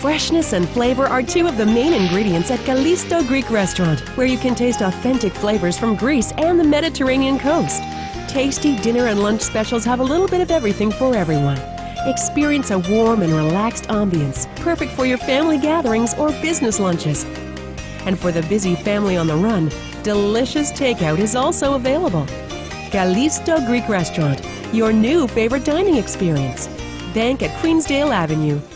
Freshness and flavor are two of the main ingredients at Kallisto Greek Restaurant, where you can taste authentic flavors from Greece and the Mediterranean coast. Tasty dinner and lunch specials have a little bit of everything for everyone. Experience a warm and relaxed ambience, perfect for your family gatherings or business lunches. And for the busy family on the run, delicious takeout is also available. Kallisto Greek Restaurant, your new favorite dining experience. Bank at Queensdale Avenue.